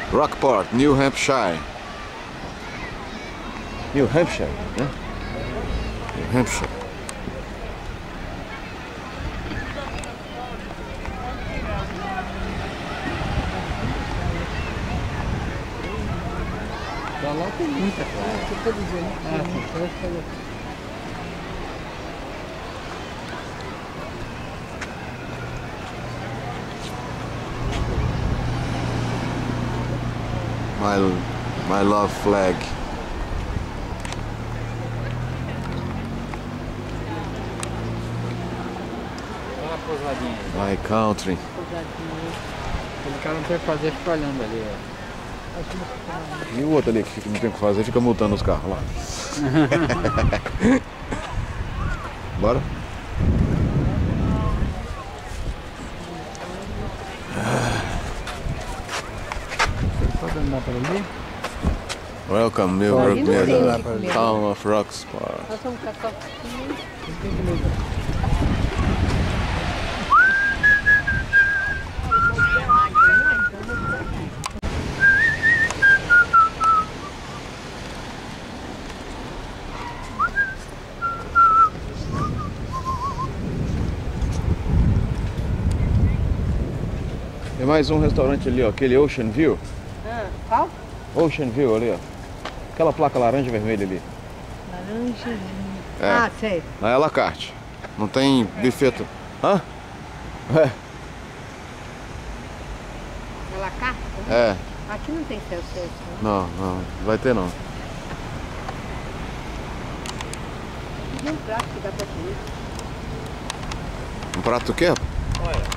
Rockport, New Hampshire. New Hampshire, né? New Hampshire. Lá tem muita coisa. O que eu tô dizendo? My love flag. Olha a pousadinha aí. My country. Aquele cara não tem o que fazer, fica olhando ali, ó. E o outro ali que não tem o que fazer, fica multando os carros lá. Bora? Pode andar para ali? Welcome, Millbrook Middle, Town of Rockport. Tem mais um restaurante ali, ó, aquele Ocean View. Qual? Ocean View ali, ó. Aquela placa laranja e vermelha ali. Laranja. É. Ah, sei. Lá é à la carte. Não tem buffet. Hã? É. Ela cá? É. Aqui não tem self-service. Não, não. Vai ter não. E um prato que dá pra comer. Um prato do quê? Olha.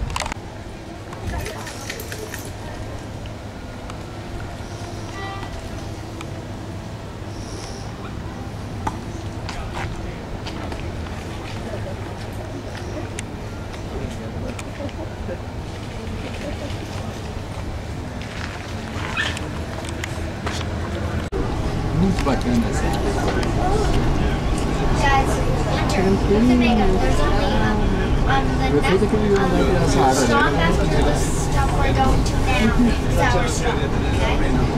Muito bacana essa. Eu fiz aquele lugar nessa área.